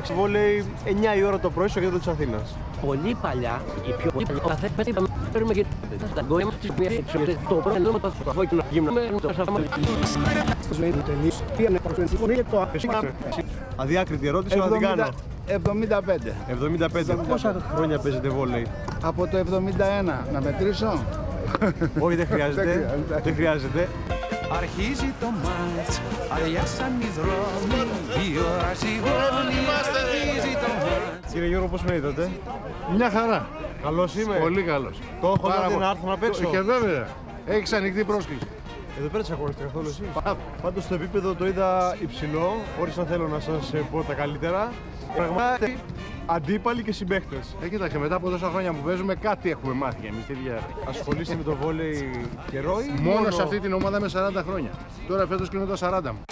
Βόλεϊ 9 η ώρα το πρωί στο κέντρο της Αθήνας. Πολύ παλιά, η πιο πολύ καθέπαιτη παίρνουμε και τα γκόλια της πιέσης. Το πρώτο με το φόκινο γύμνο με το σαφάμα. Αδιάκριτη ερώτηση, αλλά την κάνω. 75. 75. Πόσα χρόνια παίζετε βόλεϊ? Από το 71. Να μετρήσω. Όχι, δεν χρειάζεται. Δεν χρειάζεται. Αρχίζει το μάτς, αδειάσαν οι δρόμοι, η ώρα σιγώνει, αρχίζει το μάτς. Κύριε Γιώργο, πώς με είδατε? Μια χαρά. Καλός είμαι. Πολύ καλός. Το έχω δει να έρθω να παίξω. Και βέβαια. Έχεις ανοιχτή πρόσκληση. Εδώ πέρα τσακώνεστε καθόλου εσείς? Πάντως το επίπεδο το είδα υψηλό, χωρίς να θέλω να σας πω τα καλύτερα. Πραγματικά αντίπαλοι και συμπαίχτες. Κοίταξε, μετά από τόσα χρόνια που παίζουμε, κάτι έχουμε μάθει κι εμείς. Ασχολείστε με το βόλεϊ καιρό ή μόνο σε αυτή την ομάδα με 40 χρόνια. Τώρα φέτος κλείνω τα 40 μου.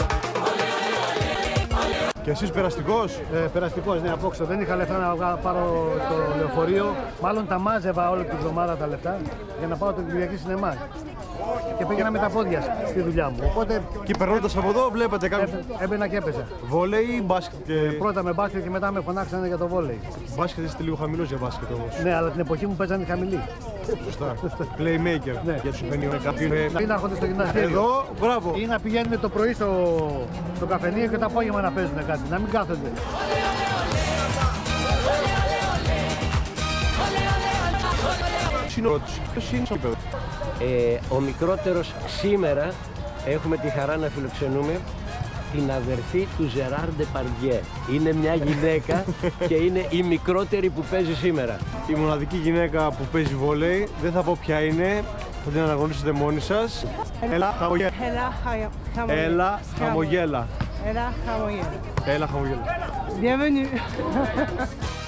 Και εσείς περαστικός? Περαστικός, ναι, απόξω. Δεν είχα λεφτά να πάρω το λεωφορείο. Μάλλον τα μάζευα όλη την εβδομάδα τα λεφτά για να πάω την Κυριακή σινεμά. Και πήγαινα με τα πόδια στη δουλειά μου. Οπότε και περνώντας από εδώ βλέπετε κάποιους? Έμπαινα και έπαιζα. Βόλεϊ ή μπάσκετ? Πρώτα με μπάσκετ και μετά με φωνάξανε για το βόλεϊ. Μπάσκετ είστε λίγο χαμηλός για μπάσκετ όμως. Ναι, αλλά την εποχή μου παίζανε χαμηλή. Σωστά. Playmaker. Ναι. Για τους συμβαίνει κάποιοι. Ή να έρχονται στο γυμναστήριο. Εδώ, μπράβο. Ή να πηγαίνουν το πρωί στο καφενείο και το απόγευμα να παίζουν κάτι. Να μην κάθονται. Ο μικρότερος σήμερα έχουμε τη χαρά να φιλοξενούμε την αδερφή του Ζεράρ Ντεπαρντιέ. Είναι μια γυναίκα και είναι η μικρότερη που παίζει σήμερα. Η μοναδική γυναίκα που παίζει βόλεϊ, δεν θα πω ποια είναι, θα την αναγνωρίσετε μόνοι σας. Έλα, χαμογέλα. Έλα, χαμογέλα. Έλα, χαμογέλα. Έλα, χαμογέλα. Bienvenue.